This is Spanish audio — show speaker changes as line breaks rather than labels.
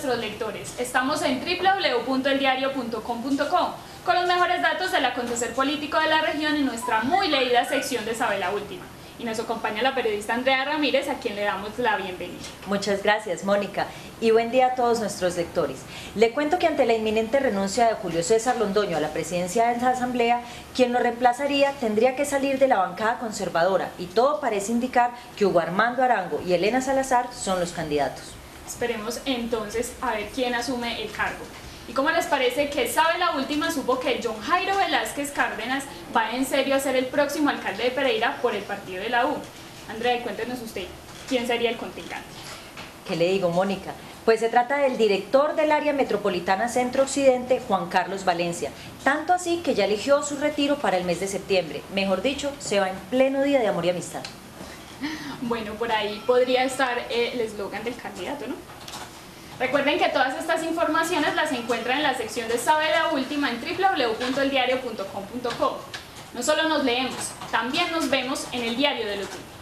nuestros lectores. Estamos en www.eldiario.com.co con los mejores datos del acontecer político de la región en nuestra muy leída sección de Sabe la Última. Y nos acompaña la periodista Andrea Ramírez, a quien le damos la bienvenida.
Muchas gracias, Mónica, y buen día a todos nuestros lectores. Le cuento que ante la inminente renuncia de Julio César Londoño a la presidencia de la Asamblea, quien lo reemplazaría tendría que salir de la bancada conservadora, y todo parece indicar que Hugo Armando Arango y Elena Salazar son los candidatos.
Esperemos entonces a ver quién asume el cargo. ¿Y cómo les parece que Sabe la Última supo que John Jairo Velázquez Cárdenas va en serio a ser el próximo alcalde de Pereira por el partido de la U? Andrea, cuéntenos usted, ¿quién sería el contrincante?
¿Qué le digo, Mónica? Pues se trata del director del área metropolitana Centro-Occidente, Juan Carlos Valencia. Tanto así que ya eligió su retiro para el mes de septiembre. Mejor dicho, se va en pleno día de amor y amistad.
Bueno, por ahí podría estar el eslogan del candidato, ¿no? Recuerden que todas estas informaciones las encuentran en la sección de Sabe la Última en www.eldiario.com.co. No solo nos leemos, también nos vemos en el Diario del Último.